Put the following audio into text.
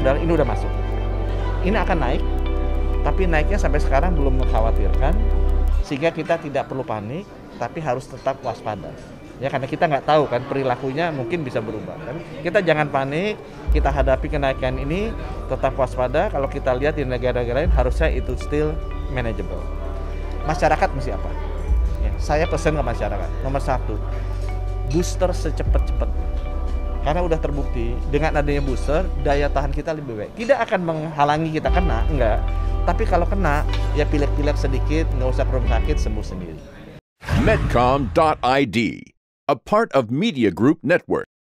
adalah ini udah masuk. Ini akan naik, tapi naiknya sampai sekarang belum mengkhawatirkan, sehingga kita tidak perlu panik, tapi harus tetap waspada. Ya, karena kita nggak tahu kan perilakunya mungkin bisa berubah kan. Kita jangan panik, kita hadapi kenaikan ini, tetap waspada. Kalau kita lihat di negara-negara lain harusnya itu still manageable. Masyarakat mesti apa? Ya, saya pesan ke masyarakat, nomor 1, booster secepat-cepatnya. Karena udah terbukti dengan adanya booster, daya tahan kita lebih baik. Tidak akan menghalangi kita kena, enggak. Tapi kalau kena, ya pilek-pilek sedikit, nggak usah ke rumah sakit, sembuh sendiri. Medcom.id, a part of Media Group Network.